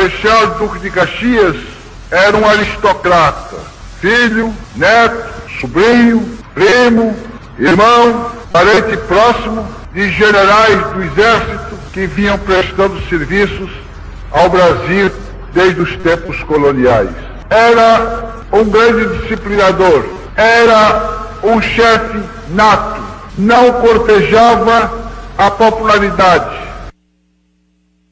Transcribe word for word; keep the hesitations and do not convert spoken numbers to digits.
Marechal Duque de Caxias era um aristocrata, filho, neto, sobrinho, primo, irmão, parente próximo de generais do exército que vinham prestando serviços ao Brasil desde os tempos coloniais. Era um grande disciplinador, era um chefe nato, não cortejava a popularidade,